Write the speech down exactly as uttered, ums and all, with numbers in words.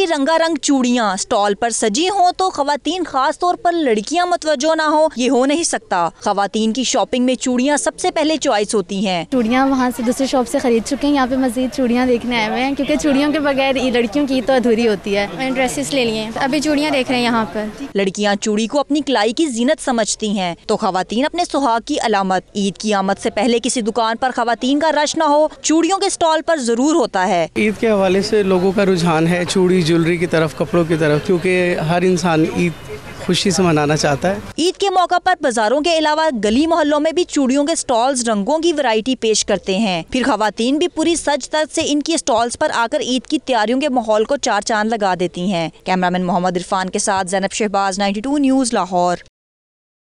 रंगारंग चूड़ियाँ स्टॉल पर सजी हों तो खवातीन, खास तौर पर लड़कियाँ मुतवज्जो ना हो, ये हो नहीं सकता। खवातीन की शॉपिंग में चूड़ियाँ सबसे पहले चॉइस होती हैं। चूड़ियाँ वहाँ से दूसरे शॉप से खरीद चुके हैं, यहाँ पे मजीद चूड़ियाँ देखने आए हुए हैं, क्योंकि चूड़ियों के बगैर लड़कियों की तो अधूरी होती है। मैंने ड्रेसेस ले लिए, अभी चूड़ियाँ देख रहे हैं यहाँ पर। लड़कियाँ चूड़ी को अपनी कलाई की जीनत समझती हैं, तो खवातीन अपने सुहाग की अलामत। ईद की आमद से पहले किसी दुकान पर खवातीन का रश न हो, चूड़ियों के स्टॉल पर जरूर होता है। ईद के हवाले से लोगों का रुझान है चूड़ी ज्वेलरी की तरफ, कपड़ों की तरफ, क्योंकि हर इंसान ईद खुशी से मनाना चाहता है। ईद के मौका पर बाजारों के अलावा गली मोहल्लों में भी चूड़ियों के स्टॉल्स रंगों की वैरायटी पेश करते हैं। फिर खवातीन भी पूरी सज धज से इनकी स्टॉल्स पर आकर ईद की तैयारियों के माहौल को चार चांद लगा देती हैं। कैमरामैन मोहम्मद इरफान के साथ ज़ैनब शहबाज, बानवे न्यूज़, लाहौर।